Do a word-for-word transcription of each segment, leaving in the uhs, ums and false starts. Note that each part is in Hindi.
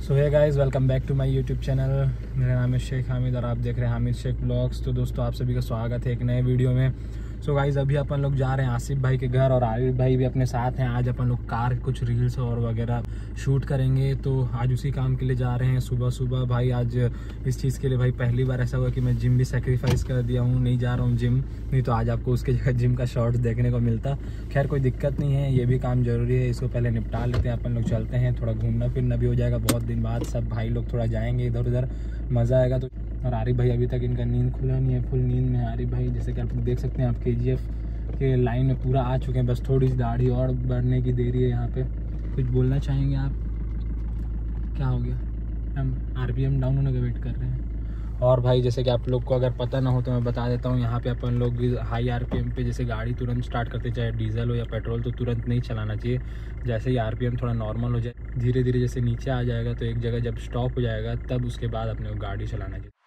So hey guys, welcome back to my YouTube channel. मेरा नाम है शेख हामिद और आप देख रहे हैं हामिद शेख ब्लॉग्स। तो दोस्तों आप सभी का स्वागत है एक नए वीडियो में। सो so गाइस, अभी अपन लोग जा रहे हैं आसिफ भाई के घर और आरिफ भाई भी अपने साथ हैं। आज अपन लोग कार कुछ रील्स और वगैरह शूट करेंगे, तो आज उसी काम के लिए जा रहे हैं। सुबह सुबह भाई आज इस चीज़ के लिए भाई पहली बार ऐसा हुआ कि मैं जिम भी सेक्रीफाइस कर दिया हूँ, नहीं जा रहा हूँ जिम, नहीं तो आज आपको उसके जगह जिम का शॉर्ट्स देखने को मिलता। खैर कोई दिक्कत नहीं है, ये भी काम जरूरी है, इसको पहले निपटा लेते हैं। अपन लोग चलते हैं, थोड़ा घूमना फिरना भी हो जाएगा, बहुत दिन बाद सब भाई लोग थोड़ा जाएंगे इधर उधर, मज़ा आएगा। तो और आरिफ भाई अभी तक इनका नींद खुला नहीं है, फुल नींद में आरिफ भाई। जैसे कि आप देख सकते हैं, आप के जी एफ के लाइन में पूरा आ चुके हैं, बस थोड़ी सी दाढ़ी और बढ़ने की देरी है। यहाँ पे कुछ बोलना चाहेंगे आप? क्या हो गया? हम आरपीएम डाउन होने का वेट कर रहे हैं। और भाई जैसे कि आप लोग को अगर पता ना हो तो मैं बता देता हूँ, यहाँ पे अपन लोग हाई आरपीएम पे जैसे गाड़ी तुरंत स्टार्ट करते, चाहे डीजल हो या पेट्रोल, तो तुरंत नहीं चलाना चाहिए। जैसे ही आरपीएम थोड़ा नॉर्मल हो जाए, धीरे धीरे जैसे नीचे आ जाएगा, तो एक जगह जब स्टॉप हो जाएगा तब उसके बाद अपने को गाड़ी चलाना चाहिए।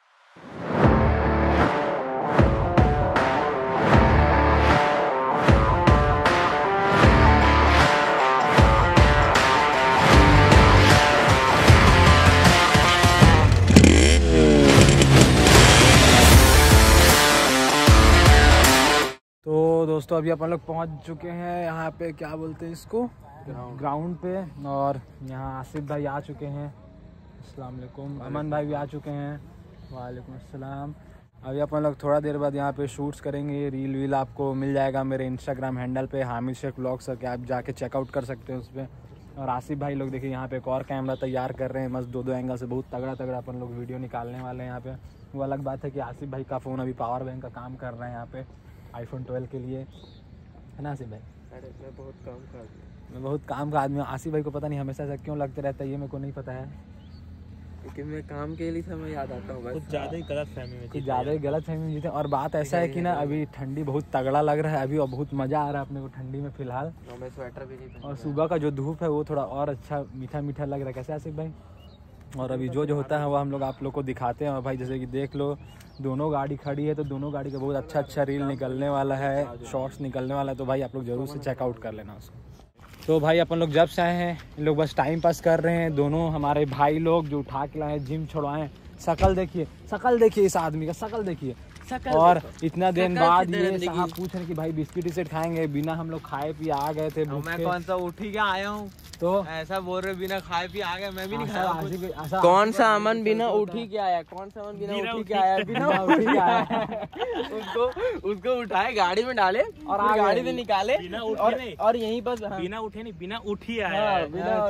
तो दोस्तों अभी अपन लोग पहुंच चुके हैं यहाँ पे, क्या बोलते हैं इसको, ग्राउंड पे। और यहाँ आसिफ भाई आ चुके हैं, अस्सलाम वालेकुम। अमन भाई भी आ चुके हैं, वालेकुम अस्सलाम। अभी अपन लोग थोड़ा देर बाद यहाँ पे शूट्स करेंगे। रील वील आपको मिल जाएगा मेरे इंस्टाग्राम हैंडल पे, हामिद शेख ब्लॉग्स करके आप जाके चेकआउट कर सकते हैं उस पर। और आसिफ भाई लोग देखिए यहाँ पे एक और कैमरा तैयार कर रहे हैं, मस्त दो दो एंगल से बहुत तगड़ा तगड़ा अपन लोग वीडियो निकालने वाले हैं यहाँ पे। वो अलग बात है कि आसिफ भाई का फ़ोन अभी पावर बैंक का काम कर रहे हैं यहाँ पे आईफोन ट्वेल्व के लिए, है ना आसिफ भाई? अरे मैं बहुत काम का आदमी मैं बहुत काम का आदमी हूँ। आसिफ भाई को पता नहीं हमेशा ऐसा क्यों लगता रहता है, ये मेरे को नहीं पता है, क्योंकि मैं काम के लिए समय याद आता हूँ। कुछ ज़्यादा ही गलत फहमी में कुछ ज़्यादा ही गलत फहमी में जीते। और बात ऐसा है कि ना, अभी ठंडी बहुत तगड़ा लग रहा है अभी, और बहुत मज़ा आ रहा है अपने को ठंडी में फिलहाल। मैं स्वेटर भी नहीं पहना। और सुबह का जो धूप है वो थोड़ा और अच्छा मीठा मीठा लग रहा है। कैसे आसिफ भाई? और अभी जो जो होता है वो हम लोग आप लोग को दिखाते हैं। और भाई जैसे कि देख लो, दोनों गाड़ी खड़ी है, तो दोनों गाड़ी का बहुत अच्छा अच्छा रील निकलने वाला है, शॉर्ट्स निकलने वाला है, तो भाई आप लोग जरूर से चेकआउट कर लेना उसको। तो भाई अपन लोग जब से आए हैं, इन लोग बस टाइम पास कर रहे हैं। दोनों हमारे भाई लोग जो उठा के लाए, जिम छुड़वाएं, शकल देखिए, शकल देखिए इस आदमी का, शकल देखिए। और इतना दिन बाद ये साहब पूछ रहे कि भाई बिस्किट विस्किट खाएंगे, बिना हम लोग खाए पिए आ गए थे। मैं कौन सा उठी क्या आया हूँ, तो ऐसा बोल रहे बिना खाए पिए आ गए, मैं भी नहीं खाया। कौन सा अमन बिना उठी के आया, कौन सा अमन बिना उठी के आया, बिना उठी के आया। उसको उसको उठाए, गाड़ी में डाले और गाड़ी से निकाले, और यहीं पर बिना उठे नहीं, बिना उठी आया,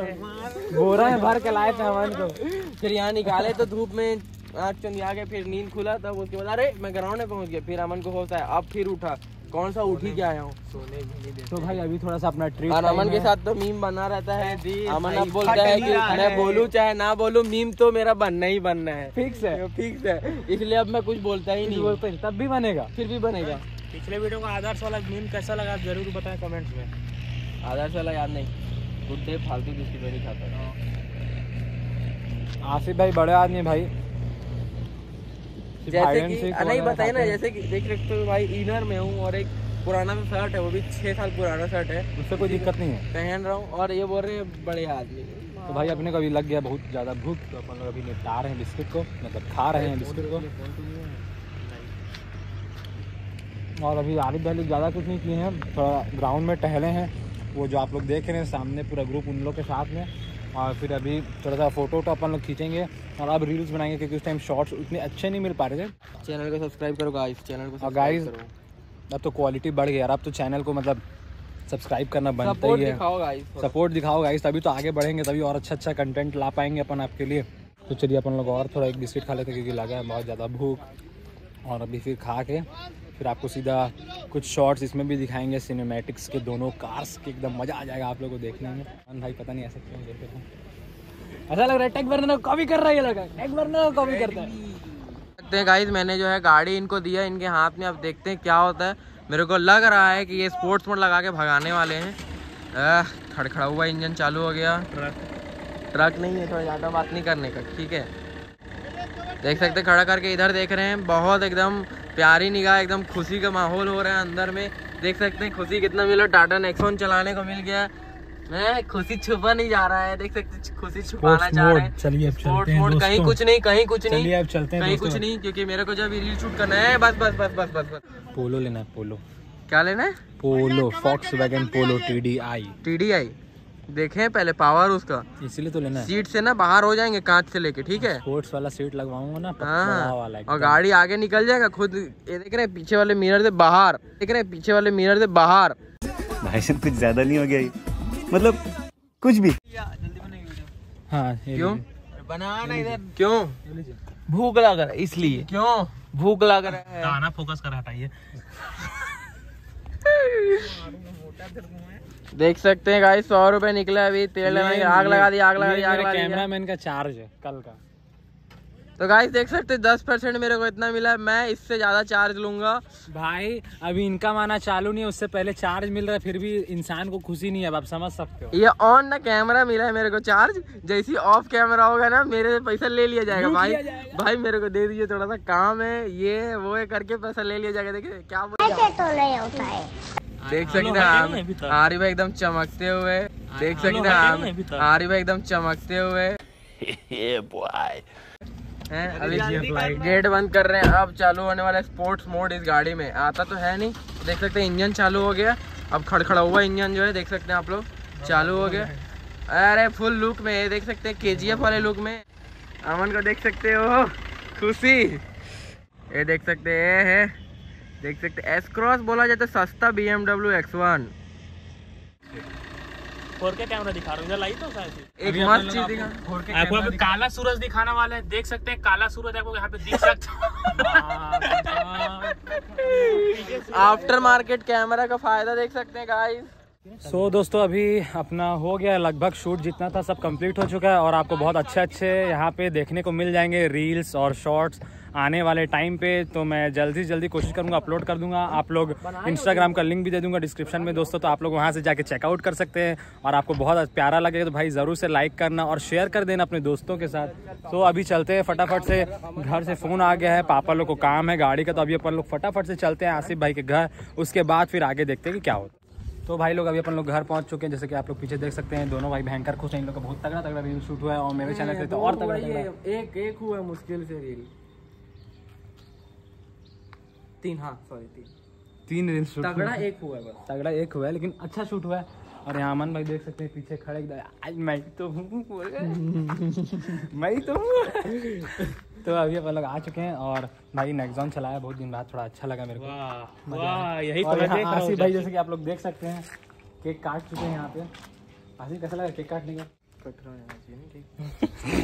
बोरा में भर के लाए थे अमन को। फिर यहाँ निकाले तो धूप में आँख चंदिया के, फिर नींद खुला, तब उसके बाद अरे मैं ग्राउंड में पहुंच गया। फिर अमन को होता है, अब फिर उठा, कौन सा उठी के आया हूँ। तो भाई अभी थोड़ा सा अपना ट्रिप, और अमन के साथ तो मीम बना रहता है। अमन अब बोलता है कि मैं बोलूं चाहे ना बोलूं, मीम तो मेरा बनना ही बनना है, फिक्स है, फिक्स है। इसलिए अब मैं कुछ बोलता ही नहीं बोलता, तब भी बनेगा, फिर भी बनेगा। पिछले वीडियो का आदर्श वाला मीम कैसा लगा आप जरूर बताएं कमेंट्स में। आदर्श वाला याद नहीं, गुड्डे फालतू बिस्किट नहीं खाता। आसिफ भाई बड़े आदमी भाई, जैसे कि नहीं बताइए ना, जैसे कि देख सकते हो भाई, इनर में हूँ और एक पुराना भी शर्ट है, वो भी छह साल पुराना शर्ट है, उससे कोई दिक्कत नहीं है, पहन रहा हूँ। और ये बोल रहे हैं बड़े आदमी। तो भाई अपने को अभी लग गया बहुत ज़्यादा भूख, तो अपन लोग अभी निपटा रहे हैं बिस्किट को, मतलब खा रहे हैं बिस्किट को। और अभी आरिफ भाई लोग ज़्यादा कुछ नहीं किए हैं, थोड़ा ग्राउंड में टहले हैं, वो जो आप लोग देख रहे हैं सामने पूरा ग्रुप उन लोग के साथ में। और फिर अभी थोड़ा सा फोटो वोटो अपन लोग खींचेंगे और अब रील्स बनाएंगे, क्योंकि उस टाइम शॉर्ट्स उतने अच्छे नहीं मिल पा रहे थे। चैनल को सब्सक्राइब करो गाइस, चैनल को। और गाइस अब तो क्वालिटी बढ़ गई यार, अब तो चैनल को मतलब सब्सक्राइब करना बनता ही है, सपोर्ट दिखाओ गाइस, तभी तो आगे बढ़ेंगे, तभी और अच्छा अच्छा कंटेंट ला पाएंगे अपन आपके लिए। तो चलिए अपन लोग और थोड़ा एक बिस्किट खा लेते, क्योंकि लगा है बहुत ज़्यादा भूख। और अभी फिर खा के फिर आपको सीधा कुछ शॉर्ट्स इसमें भी दिखाएंगे, सिनेमैटिक्स के दोनों कार्स के, एकदम मज़ा आ जाएगा आप लोगों को देखने में। भाई पता नहीं ऐसा क्यों देख रहे हैं, ऐसा लग रहा है टैग वर्नर कॉपी कर रहा है, ये लगा टैग वर्नर कॉपी करता है। गाइस मैंने जो है गाड़ी इनको दिया इनके हाथ में, अब देखते हैं क्या होता है। मेरे को लग रहा है कि ये स्पोर्ट्स मोड लगा के भगाने वाले हैं। खड़खड़ा हुआ इंजन चालू हो गया, ट्रक ट्रक नहीं है, थोड़ा ज़्यादा बात नहीं करने का, ठीक है। देख सकते खड़ा करके इधर देख रहे हैं, बहुत एकदम प्यारी निगाह, एकदम खुशी का माहौल हो रहा है अंदर में। देख सकते हैं खुशी कितना मिला, टाटा नेक्सॉन चलाने को मिल गया। मैं खुशी छुपा नहीं जा रहा है, देख सकते खुशी छुपाना Sports चाह रहे mode, हैं। चलिए अब Sports चलते हैं mode, दोस्तों। कहीं कुछ नहीं, कहीं कुछ नहीं, चलिए अब चलते हैं कहीं दोस्तों। कुछ नहीं, क्योंकि मेरे को जब रील शूट करना है, बस बस बस बस बस बस। पोलो लेना है, पोलो। क्या लेना है? Polo, Volkswagen polo T D I. T D I देखें पहले पावर उसका, इसीलिए तो लेना है। सीट से ना बाहर हो जाएंगे कांच से लेके, ठीक है। स्पोर्ट्स वाला सीट लगवाऊंगा ना, बड़ा हाँ, वाला और एकदम। गाड़ी आगे निकल जाएगा खुद। ये देख रहे हैं पीछे वाले मिरर से बाहर, देख रहे हैं पीछे वाले मिरर से बाहर। भाई साहब कुछ ज्यादा नहीं हो गया ये? मतलब कुछ भी। हाँ, क्यों बनाना इधर? क्यों? भूख लग रहा है इसलिए। क्यों भूख लग रहा है? गाना फोकस कर हटाइए। देख सकते हैं गाइस, सौ रुपए निकला अभी तेल लगाने, आग लगा दी, आग लगा दी, आग लगा दी। कैमरामैन का चार्ज है कल का। तो गाइस देख सकते हैं दस परसेंट मेरे को इतना मिला है, मैं इससे ज्यादा चार्ज लूंगा भाई। अभी इनका माना चालू नहीं है, उससे पहले चार्ज मिल रहा है, फिर भी इंसान को खुशी नहीं है, अब आप समझ सकते हो। ये ऑन ना कैमरा मिला है मेरे को चार्ज, जैसी ऑफ कैमरा होगा ना मेरे से पैसा ले लिया जाएगा। भाई भाई मेरे को दे दीजिए, थोड़ा सा काम है, ये वो है करके पैसा ले लिया जाएगा। देखिए क्या देख सकते हैं आरी भाई एकदम चमकते हुए, देख सकते हैं आरी भाई एकदम चमकते हुए हैं। अभी गेट बंद कर रहे हैं, अब चालू होने वाला है स्पोर्ट्स मोड। इस गाड़ी में आता तो है नहीं, देख सकते हैं इंजन चालू हो गया, अब खड़खड़ा हुआ इंजन जो है देख सकते हैं आप लोग, चालू हो गया। अरे फुल लुक में देख सकते हैं, के जी एफ वाले लुक में। अमन को देख सकते हो खुशी, ये देख सकते है, देख सकते एस क्रॉस बोला जाता है सस्ता B M W X one. Four K camera दिखा रहा हूँ, इधर लाई तो शायद एक मस्त चीज दिखा, आपको अभी काला सूरज दिखाने वाला है, देख सकते हैं काला सूरज आपको यहाँ पे दिख सकता है। आफ्टर मार्केट कैमरा का फायदा देख सकते हैं गाइस। सो so, दोस्तों अभी अपना हो गया लगभग, शूट जितना था सब कंप्लीट हो चुका है और आपको बहुत अच्छे अच्छे यहाँ पे देखने को मिल जाएंगे रील्स और शॉर्ट्स आने वाले टाइम पे। तो मैं जल्दी से जल्दी कोशिश करूँगा अपलोड कर दूंगा। आप लोग इंस्टाग्राम का लिंक भी दे दूंगा डिस्क्रिप्शन में दोस्तों, तो आप लोग वहाँ से जाके चेकआउट कर सकते हैं। और आपको बहुत प्यारा लगेगा तो भाई ज़रूर से लाइक करना और शेयर कर देना अपने दोस्तों के साथ। तो अभी चलते हैं फटाफट से, घर से फ़ोन आ गया है, पापा लोग को काम है गाड़ी का, तो अभी अपन लोग फटाफट से चलते हैं आसिफ भाई के घर, उसके बाद फिर आगे देखते हैं कि क्या होता है। तो भाई लोग अभी अपन लोग घर पहुंच चुके हैं, जैसे कि आप लोग पीछे देख सकते हैं, दोनों भाई भयंकर खुश हैं। इन लोग का बहुत तगड़ा तगड़ा रील शूट हुआ है और मेरे चैनल पे तो और तगड़ा तगड़ा एक एक हुआ है मुश्किल से रील, तीन, हाँ सॉरी तीन तीन रील शूट तगड़ा एक हुआ है, बस तगड़ा एक हुआ है, लेकिन अच्छा शूट हुआ है। और यहाँ अमन भाई देख सकते हैं पीछे खड़े एकदम, आज मैं तो हूँ मैं तो हूँ। तो अभी अपन लोग आ चुके हैं और भाई नेक्सॉन चलाया बहुत दिन बाद, थोड़ा अच्छा लगा मेरे को। वाह वाह, यही और तो मैं यहाँ देख रहा हूँ। आसिफ भाई जैसे कि आप लोग देख सकते हैं केक काट चुके हैं यहाँ पे। आसिफ कैसा लगा केक काटने का? कट रहा है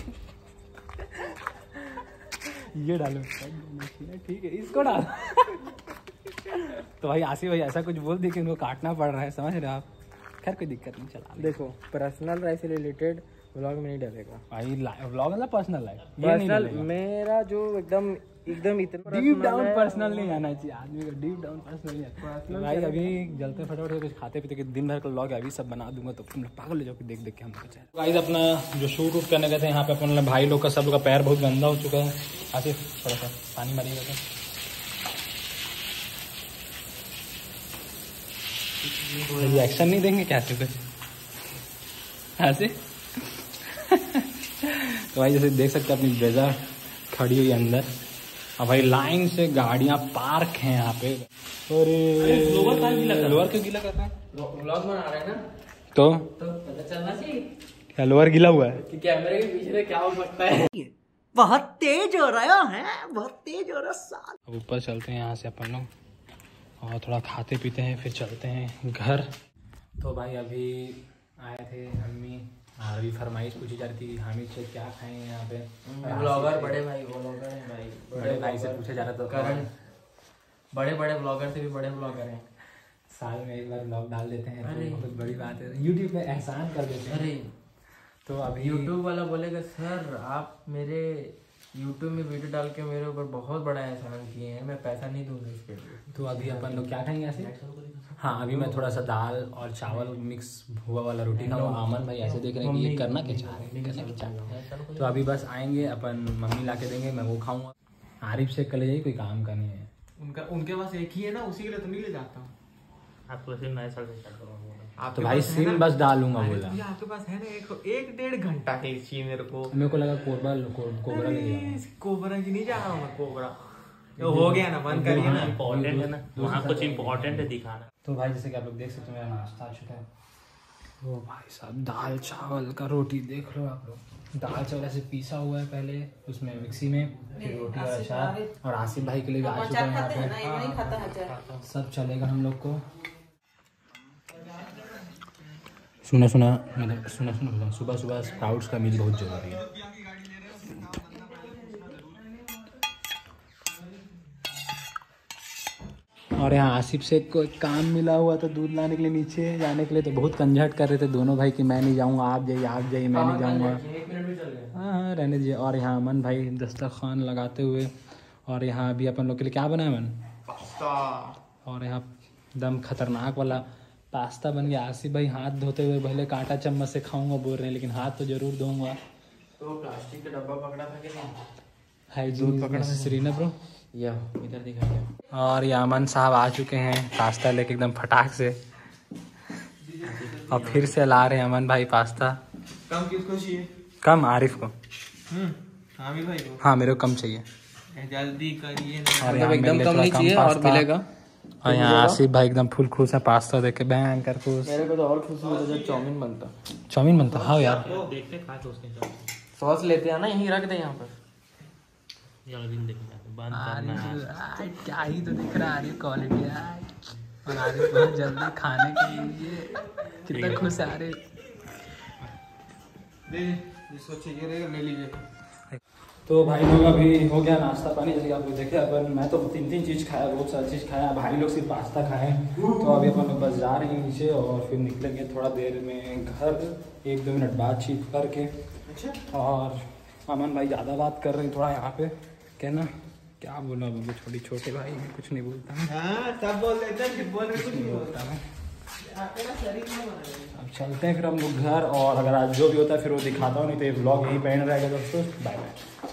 ये डालो, ठीक है इसको डाल। तो भाई आसिफ भाई ऐसा कुछ बोल दी कि उनको काटना पड़ रहा है, समझ रहे हो आप। खैर कोई दिक्कत नहीं, चला देखो पर्सनल लाइफ से रिलेटेड व्लॉग में नहीं डालेगा भाई। व्लॉग मतलब पर्सनल लाइफ, पर्सनल मेरा जो एकदम एकदम इतना डीप डाउन पर्सनल नहीं आना चाहिए आदमी को, डीप डाउन पर्सनल नहीं। भाई अभी जलते फटाफट कुछ खाते पीते, दिन भर का व्लॉग है अभी सब बना दूंगा, तो तुम लोग पागल हो जाओगे देख देख के हम लोग। गाइस अपना जो शूट वूट करने गए थे यहाँ पे अपन भाई लोग का सब लोग का पैर बहुत गंदा हो चुका है। आसिफ थोड़ा सा पानी मारिएगा तो। रिएक्शन नहीं देंगे क्या कुछ ऐसे? तो भाई जैसे देख सकते हैं अपनी ब्रेजा खड़ी हुई अंदर, और भाई लाइन से गाड़ियां पार्क हैं यहाँ पे। अरे लोअर क्यों गीला कर रहा है? व्लॉग बना रहे हैं ना, तो तो पता चलना चाहिए क्या लोअर गीला हुआ है कि कैमरे के पीछे से क्या हो सकता है। बहुत तेज हो रहा है, बहुत तेज हो रहा है। अब ऊपर चलते हैं यहाँ से अपन लोग और थोड़ा खाते पीते हैं, फिर चलते हैं घर। तो भाई अभी आए थे अम्मी और अभी फरमाइश पूछी जा रही थी हामिद से क्या खाएं यहाँ पे। ब्लॉगर बड़े भाई ब्लॉगर हैं भाई, बड़े भाई से पूछा जा रहा था करण, बड़े बड़े ब्लॉगर से भी बड़े ब्लॉगर हैं, साल में एक बार ब्लॉग डाल देते हैं तो बहुत बड़ी बात है, यूट्यूब पे एहसान कर देते हैं। अरे तो अभी यूट्यूब वाला बोलेगा सर आप मेरे यूट्यूब में वीडियो डाल के मेरे ऊपर बहुत बड़ा एहसान किए हैं, मैं पैसा नहीं दूंगा इसके लिए। तो अभी अपन लोग क्या खाएंगे ऐसे? हाँ अभी मैं थोड़ा सा दाल और चावल मिक्स हुआ वाला रोटी खाऊंगा। अमन भाई ऐसे देख रहे हैं कि ये करना क्या चाह रहे हैं, करना क्या चाह रहे हैं। तो अभी बस आएंगे अपन, मम्मी ला के देंगे, मैं वो खाऊंगा। आरिफ से कल यही कोई काम का नहीं है, उनका उनके पास एक ही है ना, उसी के लिए तो नहीं ले जाता हूँ। आपको सिर्फ नए साल से स्टार्ट करूँगा। तो भाई सिम बस डालूंगा बोला। आपके पास है ना एक एक डेढ़ घंटा के चाहिए मेरे को। मेरे को लगा कोबरा कोबरा ले कोबरा की नहीं जा रहा हूँ मैं, कोबरा तो हो गया ना, बंद करिए ना। इम्पोर्टेंट है ना, वहाँ कुछ इम्पोर्टेंट है दिखाना। तो भाई जैसे कि आप लोग देख सकते हो मेरा नाश्ता आ चुका है। ओ भाई साहब दाल चावल का रोटी देख लो आप लोग। दाल चावल ऐसे पीसा हुआ है पहले उसमें मिक्सी में, फिर रोटी और अचार, और आसिफ भाई के लिए भी आ चुका है यहाँ पे। सब चलेगा हम लोग को। सुना सुना मैंने सुना सुना सुबह सुबह स्प्राउट्स का मील बहुत जरूरी है। और यहाँ आसिफ से कोई काम मिला हुआ था दूध लाने के लिए नीचे जाने के लिए, तो बहुत कंझट कर रहे थे दोनों भाई कि मैं नहीं जाऊँगा, आप जाइए आप जाइए मैं नहीं जाऊँगा। हाँ हाँ रहने दीजिए। और यहाँ अमन भाई दस्तरखान लगाते हुए, और यहाँ अभी अपन लोग के लिए क्या बना है अमन? पास्ता। और यहाँ दम खतरनाक वाला पास्ता बन गया। आसिफ भाई हाथ धोते हुए पहले कांटा चम्मच से खाऊंगा बोल रहे हैं, लेकिन हाथ तो जरूर धोऊंगा। तो प्लास्टिक का डब्बा पकड़ा था कि नहीं? हाइजीन नेसेसरी ना ब्रो। या इधर दिखाइए। और ये अमन साहब आ चुके हैं पास्ता लेके एकदम फटाक से, और फिर से ला रहे हैं अमन भाई पास्ता। कम किसको चाहिए? कम आरिफ को। आमिर भाई को? हाँ मेरे को कम चाहिए। जल्दी करिए ना, और मतलब यहाँ एकदम मेरे कम थोड़ा नहीं कम चाहिए और पास्ता। मिलेगा। और यहाँ आसिफ भाई एकदम फुल खुश है पास्ता देख के, बैंग कर खुश। मेरे को तो और खुशी होता जब चाउमीन बनता। चाउमीन बनता? हाँ यार देखते खा के उसके साथ सॉस लेते हैं ना, यहीं रख दे यहाँ पर। आरिफ क्या ही तो दिख रहा है आरिफ क्वालिटी है। और आरिफ बहुत जल्दी खाने के लिए कितना खुश है आरिफ। जिसको चाहिए ले लीजिए। तो भाई लोग अभी हो गया नाश्ता पानी, जैसे आप लोग देखे अपन मैं तो तीन तीन चीज़ खाया, बहुत सारी चीज़ खाया। भाई लोग सिर्फ पास्ता खाए। तो अभी अपन लोग बस जा रहे हैं नीचे और फिर निकलेंगे थोड़ा देर में घर, एक दो मिनट बातचीत करके। और अमन भाई ज़्यादा बात कर रहे हैं थोड़ा यहाँ पे, कहना क्या बोला बाबू, छोटी छोटे भाई हैं कुछ नहीं बोलता मैं। हाँ सब बोल देते हैं, बोल कुछ नहीं बोलता मैं। अब चलते हैं फिर हम लोग घर, और अगर आज जो भी होता है फिर वो दिखाता हूँ, नहीं तो ये व्लॉग यहीं पे एंड रहेगा दोस्तों। Bye bye.